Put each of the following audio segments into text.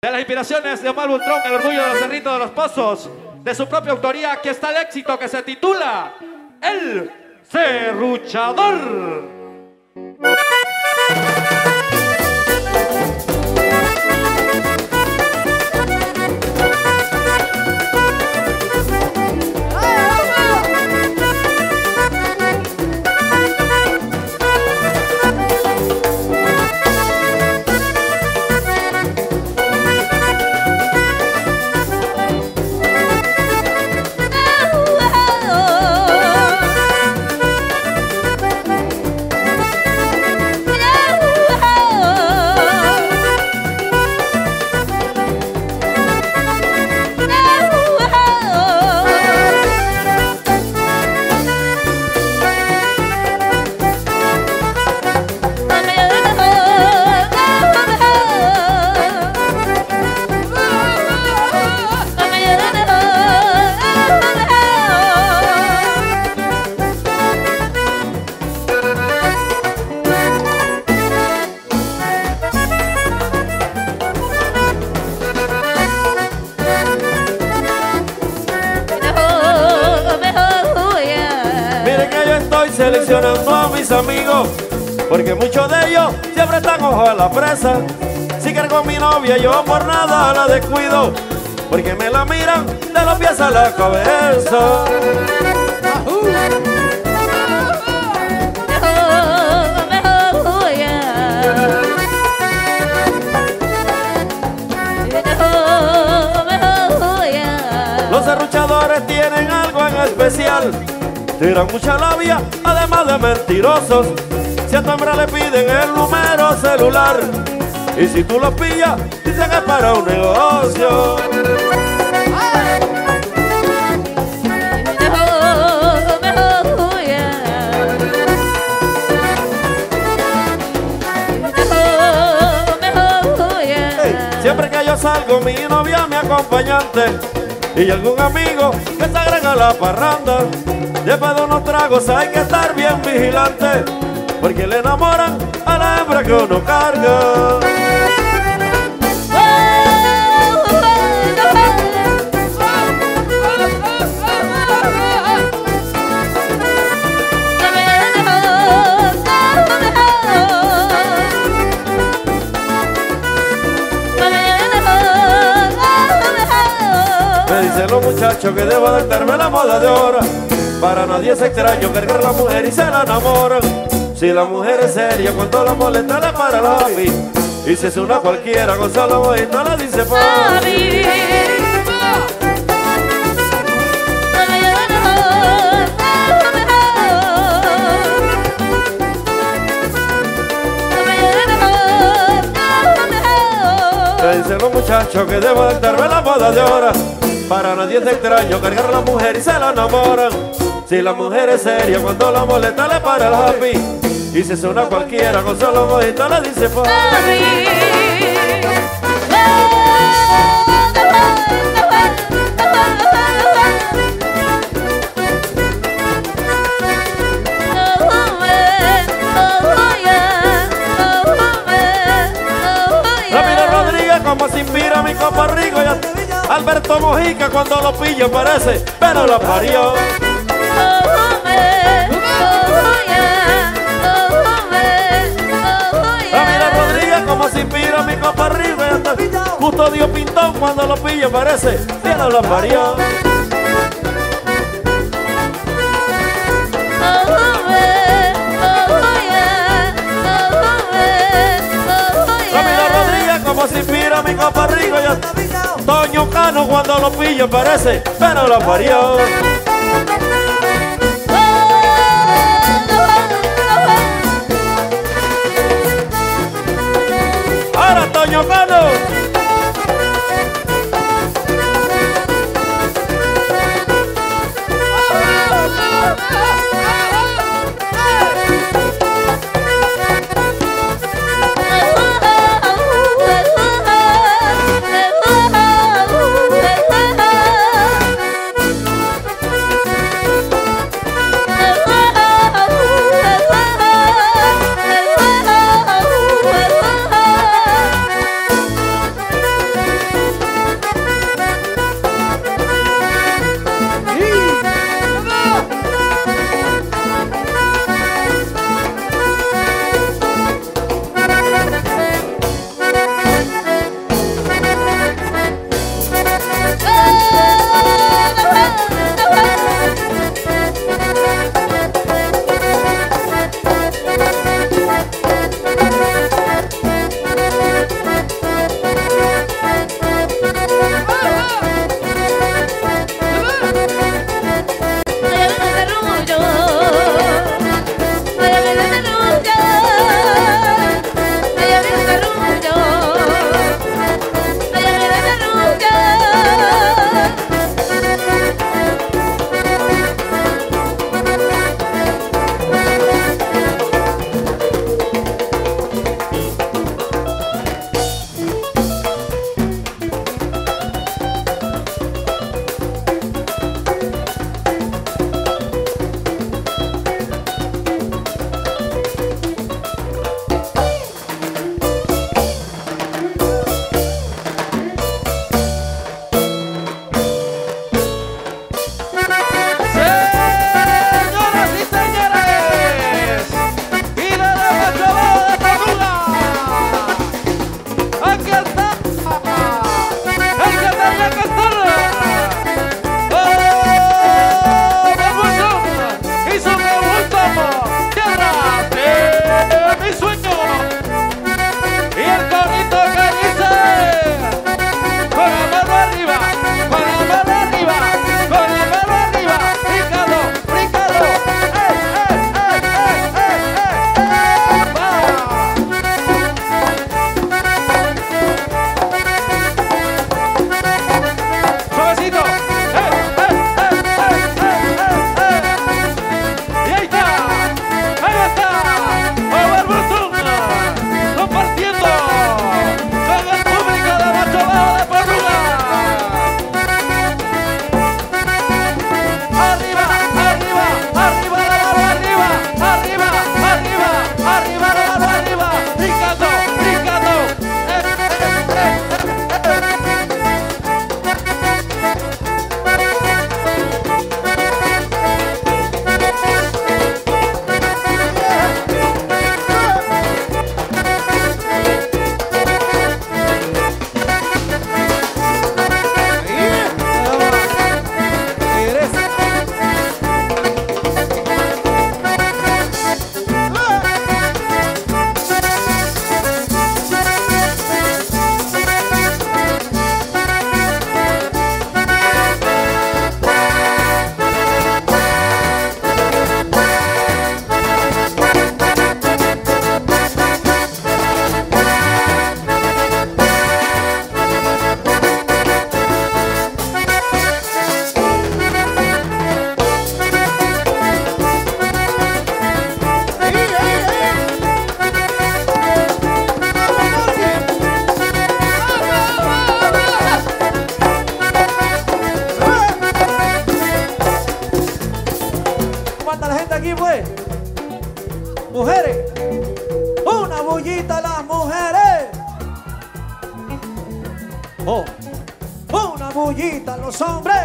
De las inspiraciones de Omar Butrón, el orgullo de los Cerritos de los Pozos, de su propia autoría, aquí está el éxito que se titula El Serruchador. Seleccionando a mis amigos, porque muchos de ellos siempre están ojo a la presa. Si cargo a mi novia yo por nada la descuido, porque me la miran de los pies a la cabeza. Los serruchadores tienen algo en especial, tiran mucha labia, además de mentirosos. Si a tu hembra le piden el número celular, y si tú lo pillas, dicen que es para un negocio. Siempre que yo salgo, mi novia mi acompañante, y algún amigo que se agrega a la parranda. Después de unos tragos hay que estar bien vigilante, porque le enamoran a la hembra que uno carga. Me dicen los muchachos que debo adaptarme a la moda de ahora. Para nadie es extraño cargar a la mujer y se la enamoran. Si la mujer es seria, cuando la molesta le para la happy. Y si es una cualquiera, con solo voy no la dice papi. Me dicen los muchachos que debo adaptarme a la moda de ahora. Para nadie es extraño cargar a la mujer y se la enamoran. Si la mujer es seria, cuando la molesta le para el happy. Y si es una cualquiera, con solo mojito le dice papi. Ramiro Rodríguez, como se inspira mi compa Rico. Alberto Mojica, cuando lo pillo parece, pero lo parió. Ramiro Rodríguez, como se inspira mi compa Rico. Custodio Pintón, cuando lo pillo parece, pero lo parió. Ramiro Rodríguez, como se inspira mi compa Rico. Toño Cano, cuando lo pillo parece, pero lo parió. Ahora Toño Cano. Oh, una bullita a los hombres.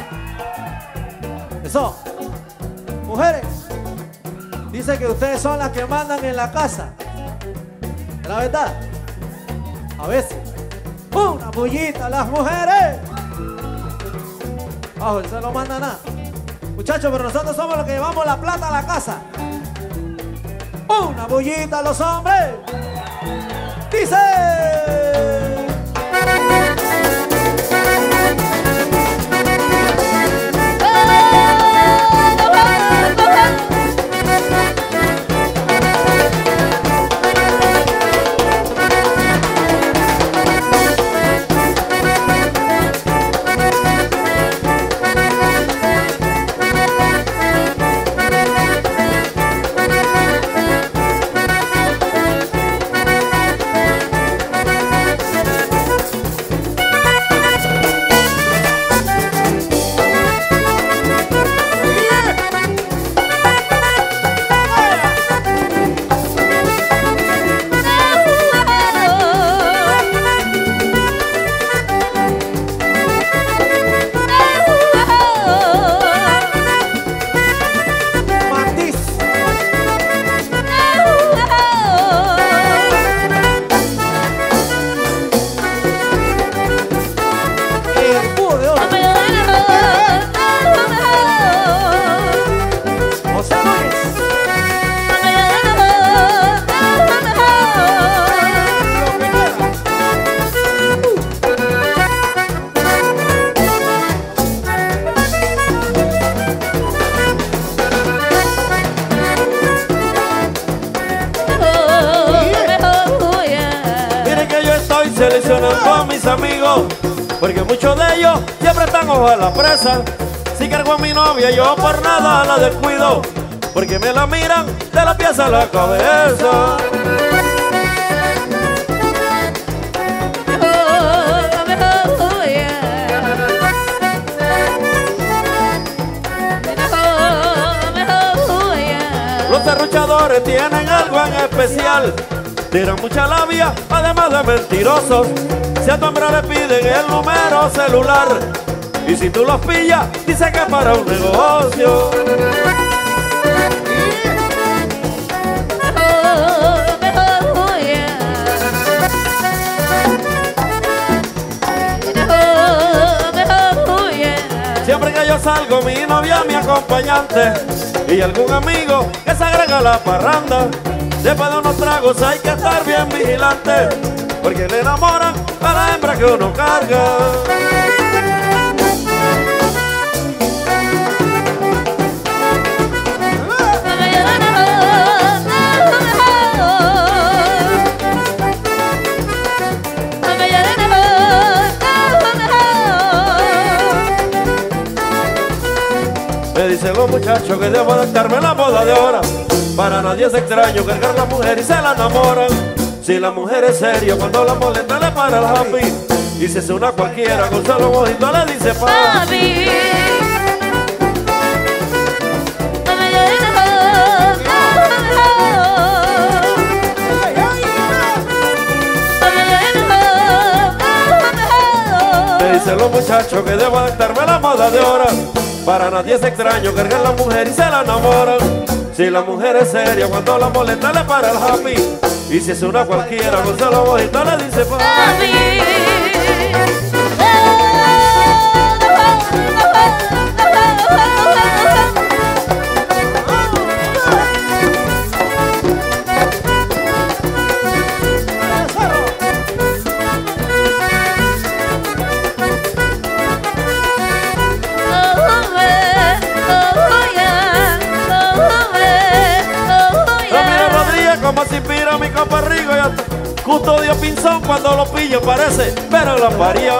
Eso. Mujeres, dice que ustedes son las que mandan en la casa. ¿Es la verdad? A veces. Una bullita a las mujeres. Bajo, eso no manda nada. Muchachos, pero nosotros somos los que llevamos la plata a la casa. Una bullita a los hombres. Dice. Seleccionando a mis amigos, porque muchos de ellos siempre están ojo a la presa. Si cargo a mi novia yo por nada la descuido, porque me la miran de la pieza a la cabeza. Los serruchadores tienen algo en especial. Tiran mucha labia, además de mentirosos. Si a tu hombre le piden el número celular, y si tú los pillas, dice que es para un negocio. Siempre que yo salgo, mi novia mi acompañante, y algún amigo que se agrega a la parranda. Después de unos tragos hay que estar bien vigilante, porque le enamoran a la hembra que uno carga. Me dicen los muchachos que debo adaptarme a la moda de ahora. Para nadie es extraño cargar a la mujer y se la enamoran. Si la mujer es seria, cuando la molesta le para el happy. Y si es una cualquiera, con solo ojito le dice papi. Me dicen los muchachos que debo adaptarme a la moda de ahora. Para nadie es extraño cargar a la mujer y se la enamoran. Si la mujer es seria, cuando la molesta le para el happy. Y si es una cualquiera, con solo ojito le dice papi. Como si pira mi copa rico y hasta Custodio Pinzón cuando lo pillo parece, pero lo parió.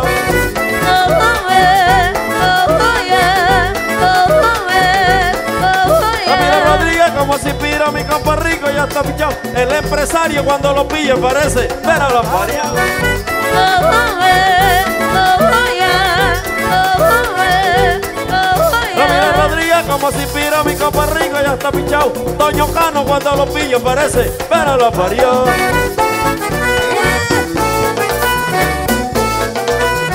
Ramiro Rodríguez como si pira mi copa rico y hasta pichón. El empresario cuando lo pillo parece, pero lo parió. Ramiro Rodríguez como si pira mi copa rico y ya está pinchado. Toño Cano cuando lo pillo parece, pero lo parió.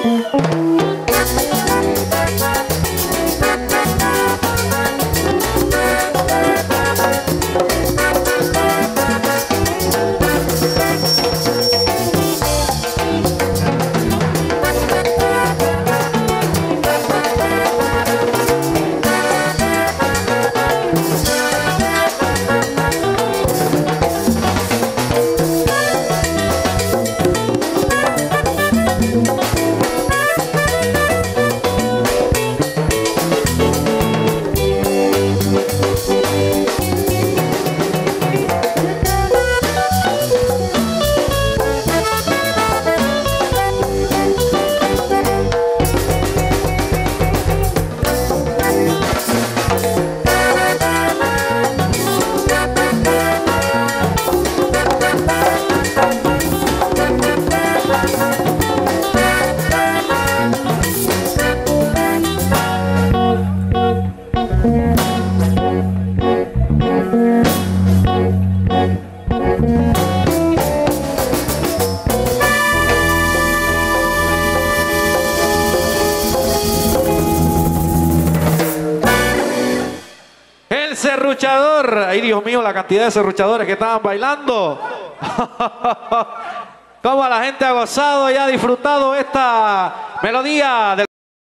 Serruchador. Ay, Dios mío, la cantidad de serruchadores que estaban bailando. Cómo la gente ha gozado y ha disfrutado esta melodía del